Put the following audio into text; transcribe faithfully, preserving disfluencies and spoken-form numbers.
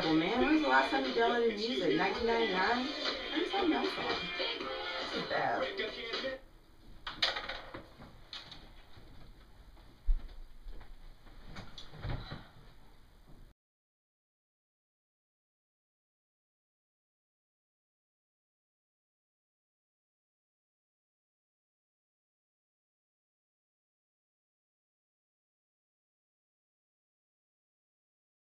terrible, man. When was the last time you downloaded music? nineteen ninety-nine? When's that song? This is bad.